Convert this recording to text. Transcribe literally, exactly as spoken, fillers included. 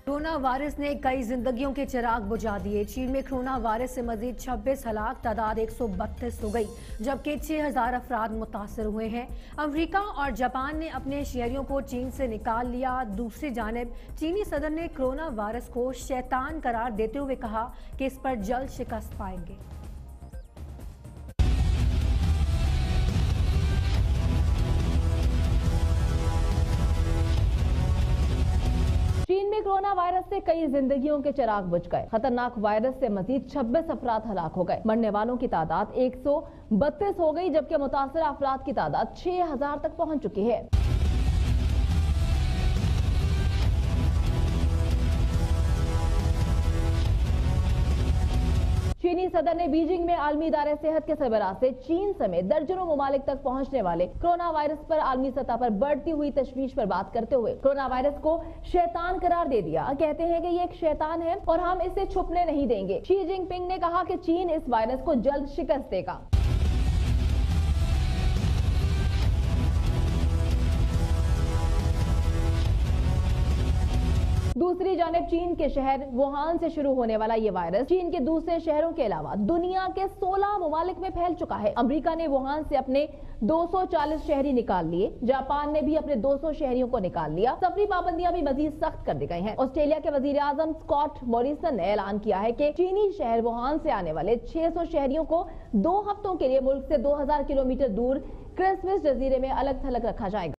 Corona virus ने कई जिंदगियों के चिराग बुझा दिए। चीन में कोरोना वायरस से मजीद छब्बीस हलाक, तादाद एक सौ बत्तीस हो गई, जबकि छह हजार अफराद मुतासर हुए हैं। अमेरिका और जापान ने अपने शहरियों को चीन से निकाल लिया। दूसरी जानिब चीनी सदर ने कोरोना वायरस को शैतान करार देते हुए कहा कि इस पर जल्द शिकस्त पाएंगे। चीन में कोरोना वायरस से कई जिंदगियों के चिराग बुझ गए। खतरनाक वायरस से मजीद छब्बीस अफराद हलाक हो गए। मरने वालों की तादाद एक सौ बत्तीस हो गई, जबकि मुतासरा अफराद की तादाद छह हजार तक पहुंच चुकी है। चीनी सदर ने बीजिंग में आलमी इदारे सेहत के सरबराह से चीन समेत दर्जनों ममालिक तक पहुंचने वाले कोरोना वायरस पर आलमी सतह पर बढ़ती हुई तशवीश पर बात करते हुए कोरोना वायरस को शैतान करार दे दिया। कहते हैं कि ये एक शैतान है और हम इसे छुपने नहीं देंगे। शी जिनपिंग ने कहा कि चीन इस वायरस को जल्द शिकस्त देगा। दूसरी जानिब चीन के शहर वुहान से शुरू होने वाला ये वायरस चीन के दूसरे शहरों के अलावा दुनिया के सोलह ममालिक में फैल चुका है। अमेरिका ने वुहान से अपने दो सौ चालीस शहरी निकाल लिए। जापान ने भी अपने दो सौ शहरियों को निकाल लिया। सफरी पाबंदियां भी मजीद सख्त कर दी गई हैं। ऑस्ट्रेलिया के वजीर आजम स्कॉट मॉरिसन ने ऐलान किया है कि चीनी शहर वुहान से आने वाले छह सौ शहरियों को दो हफ्तों के लिए मुल्क से दो हजार किलोमीटर दूर क्रिसमस जजीरे में अलग थलग रखा जाएगा।